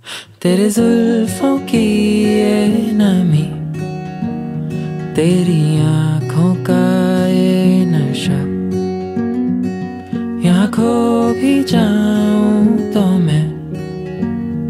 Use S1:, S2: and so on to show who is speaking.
S1: तेरे जुल्फों की ये नमी, तेरी आंखों का ये नशा, यहाँ खो भी जाऊं तो